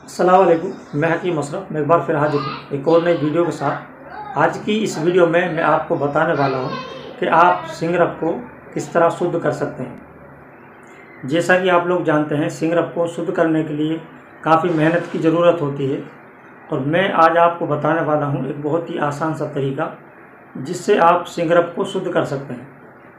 अस्सलाम वालेकुम, मैं हकीम अशरफ। मैं एक बार फिर हाजिर हूँ एक और नई वीडियो के साथ। आज की इस वीडियो में मैं आपको बताने वाला हूँ कि आप सिंगरफ को किस तरह शुद्ध कर सकते हैं। जैसा कि आप लोग जानते हैं, सिंगरफ को शुद्ध करने के लिए काफ़ी मेहनत की ज़रूरत होती है और मैं आज आपको बताने वाला हूँ एक बहुत ही आसान सा तरीका जिससे आप सिंगरफ को शुद्ध कर सकते हैं।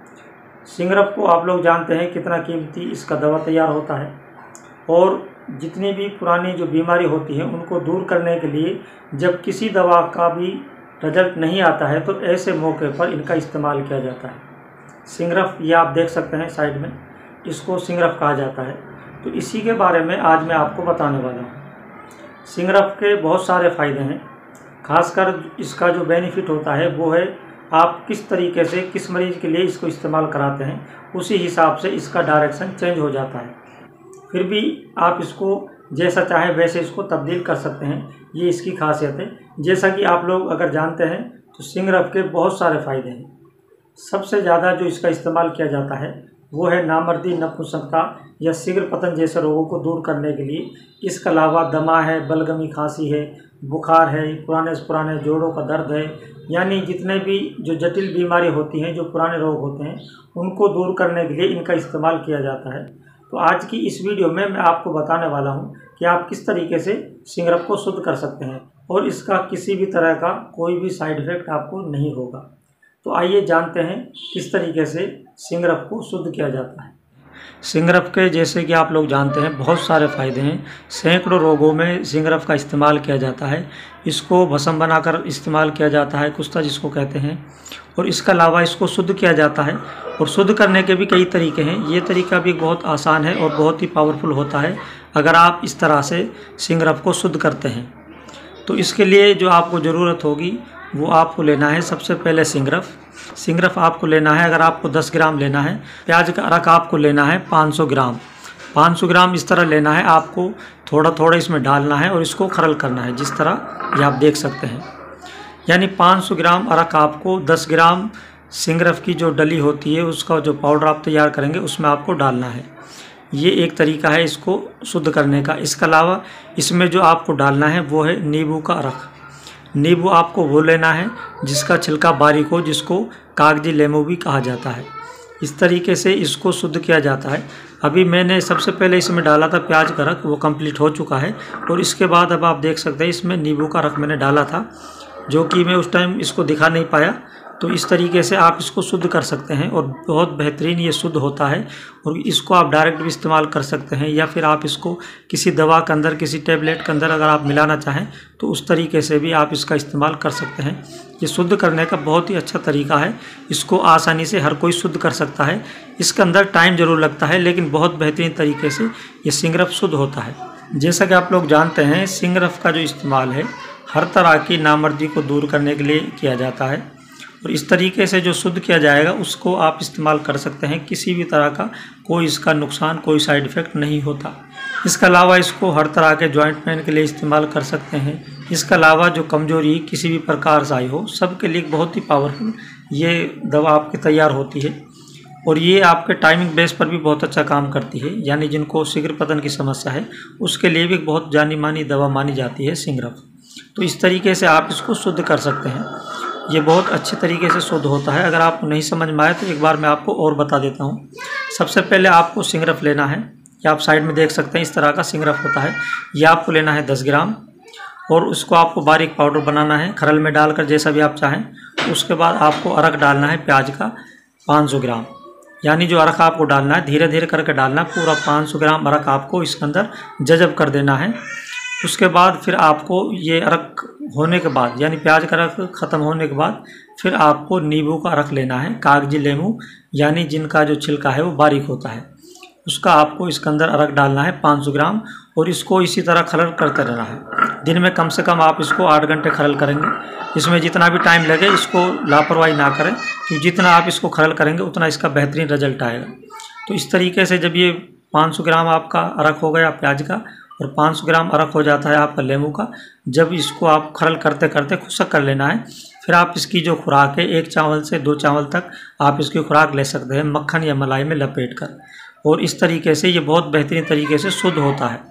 सिंगरफ को आप लोग जानते हैं कितना कीमती इसका दवा तैयार होता है और जितनी भी पुरानी जो बीमारी होती है उनको दूर करने के लिए जब किसी दवा का भी रिजल्ट नहीं आता है तो ऐसे मौके पर इनका इस्तेमाल किया जाता है। सिंगरफ ये आप देख सकते हैं साइड में, इसको सिंगरफ कहा जाता है। तो इसी के बारे में आज मैं आपको बताने वाला हूँ। सिंगरफ के बहुत सारे फ़ायदे हैं, खासकर इसका जो बेनिफिट होता है वो है आप किस तरीके से किस मरीज़ के लिए इसको इस्तेमाल कराते हैं उसी हिसाब से इसका डायरेक्शन चेंज हो जाता है। फिर भी आप इसको जैसा चाहें वैसे इसको तब्दील कर सकते हैं, ये इसकी खासियत है। जैसा कि आप लोग अगर जानते हैं तो सिंगरफ के बहुत सारे फ़ायदे हैं। सबसे ज़्यादा जो इसका इस्तेमाल किया जाता है वो है नामर्दी, नपुंसकता या शीघ्र पतन जैसे रोगों को दूर करने के लिए। इसके अलावा दमा है, बलगमी खांसी है, बुखार है, पुराने से पुराने जोड़ों का दर्द है, यानी जितने भी जो जटिल बीमारी होती हैं, जो पुराने रोग होते हैं, उनको दूर करने के लिए इनका इस्तेमाल किया जाता है। तो आज की इस वीडियो में मैं आपको बताने वाला हूं कि आप किस तरीके से सिंगरफ को शुद्ध कर सकते हैं और इसका किसी भी तरह का कोई भी साइड इफ़ेक्ट आपको नहीं होगा। तो आइए जानते हैं किस तरीके से सिंगरफ को शुद्ध किया जाता है। सिंगरफ के जैसे कि आप लोग जानते हैं बहुत सारे फ़ायदे हैं। सैकड़ों रोगों में सिंगरफ का इस्तेमाल किया जाता है। इसको भस्म बनाकर इस्तेमाल किया जाता है, कुश्ता जिसको कहते हैं, और इसके अलावा इसको शुद्ध किया जाता है। और शुद्ध करने के भी कई तरीके हैं। ये तरीका भी बहुत आसान है और बहुत ही पावरफुल होता है अगर आप इस तरह से सिंगरफ को शुद्ध करते हैं। तो इसके लिए जो आपको ज़रूरत होगी वो आपको लेना है सबसे पहले सिंगरफ आपको लेना है। अगर आपको 10 ग्राम लेना है, प्याज का अरक आपको लेना है 500 ग्राम इस तरह लेना है। आपको थोड़ा थोड़ा इसमें डालना है और इसको खरल करना है, जिस तरह ये आप देख सकते हैं। यानी 500 ग्राम अरक आपको 10 ग्राम सिंगरफ की जो डली होती है उसका जो पाउडर आप तैयार करेंगे उसमें आपको डालना है। ये एक तरीका है इसको शुद्ध करने का। इसके अलावा इसमें जो आपको डालना है वो है नींबू का अरक। नींबू आपको वो लेना है जिसका छिलका बारीक हो, जिसको कागजी लेमू भी कहा जाता है। इस तरीके से इसको शुद्ध किया जाता है। अभी मैंने सबसे पहले इसमें डाला था प्याज का रख, वो कंप्लीट हो चुका है। और इसके बाद अब आप देख सकते हैं इसमें नींबू का रख मैंने डाला था, जो कि मैं उस टाइम इसको दिखा नहीं पाया। तो इस तरीके से आप इसको शुद्ध कर सकते हैं और बहुत बेहतरीन ये शुद्ध होता है। और इसको आप डायरेक्ट भी इस्तेमाल कर सकते हैं या फिर आप इसको किसी दवा के अंदर, किसी टैबलेट के अंदर अगर आप मिलाना चाहें तो उस तरीके से भी आप इसका इस्तेमाल कर सकते हैं। ये शुद्ध करने का बहुत ही अच्छा तरीका है। इसको आसानी से हर कोई शुद्ध कर सकता है। इसके अंदर टाइम ज़रूर लगता है लेकिन बहुत बेहतरीन तरीके से ये सिंगरफ शुद्ध होता है। जैसा कि आप लोग जानते हैं, सिंगरफ का जो इस्तेमाल है हर तरह की नामर्दी को दूर करने के लिए किया जाता है। और इस तरीके से जो शुद्ध किया जाएगा उसको आप इस्तेमाल कर सकते हैं। किसी भी तरह का कोई इसका नुकसान, कोई साइड इफ़ेक्ट नहीं होता। इसके अलावा इसको हर तरह के जॉइंट पेन के लिए इस्तेमाल कर सकते हैं। इसके अलावा जो कमजोरी किसी भी प्रकार से आई हो, सबके लिए बहुत ही पावरफुल ये दवा आपकी तैयार होती है। और ये आपके टाइमिंग बेस पर भी बहुत अच्छा काम करती है। यानी जिनको शीघ्र पतन की समस्या है उसके लिए भी बहुत जानी मानी दवा मानी जाती है सिंगरफ। तो इस तरीके से आप इसको शुद्ध कर सकते हैं। ये बहुत अच्छे तरीके से शुद्ध होता है। अगर आपको नहीं समझ में आए तो एक बार मैं आपको और बता देता हूँ। सबसे पहले आपको सिंगरफ लेना है। ये आप साइड में देख सकते हैं इस तरह का सिंगरफ होता है। ये आपको लेना है 10 ग्राम और उसको आपको बारीक पाउडर बनाना है, खरल में डालकर जैसा भी आप चाहें। उसके बाद आपको अरक डालना है प्याज का 500 ग्राम। यानी जो अरक आपको डालना है धीरे धीरे करके डालना, पूरा 500 ग्राम अरक आपको इसके अंदर जज़ब कर देना है। उसके बाद फिर आपको ये अरक होने के बाद, यानी प्याज का अरक ख़त्म होने के बाद फिर आपको नींबू का अरक लेना है, कागजी लेमू, यानी जिनका जो छिलका है वो बारीक होता है, उसका आपको इसके अंदर अरक डालना है 500 ग्राम। और इसको इसी तरह खरल करते रहना है। दिन में कम से कम आप इसको 8 घंटे खरल करेंगे। इसमें जितना भी टाइम लगे इसको लापरवाही ना करें, क्योंकि जितना आप इसको खरल करेंगे उतना इसका बेहतरीन रिजल्ट आएगा। तो इस तरीके से जब ये 500 ग्राम आपका अरक हो गया प्याज का और 500 ग्राम अरक हो जाता है आपका लेमू का, जब इसको आप खरल करते करते खुशक कर लेना है। फिर आप इसकी जो खुराक है 1 चावल से 2 चावल तक आप इसकी खुराक ले सकते हैं, मक्खन या मलाई में लपेट कर। और इस तरीके से ये बहुत बेहतरीन तरीके से शुद्ध होता है।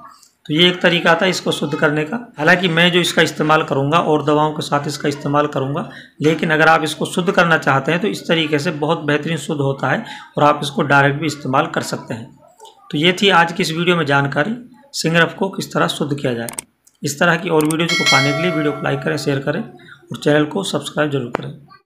तो ये एक तरीका था इसको शुद्ध करने का। हालांकि मैं जो इसका इस्तेमाल करूँगा और दवाओं के साथ इसका इस्तेमाल करूँगा, लेकिन अगर आप इसको शुद्ध करना चाहते हैं तो इस तरीके से बहुत बेहतरीन शुद्ध होता है और आप इसको डायरेक्ट भी इस्तेमाल कर सकते हैं। तो ये थी आज की इस वीडियो में जानकारी, सिंगरफ को किस तरह शुद्ध किया जाए। इस तरह की और वीडियोज़ को पाने के लिए वीडियो को लाइक करें, शेयर करें और चैनल को सब्सक्राइब जरूर करें।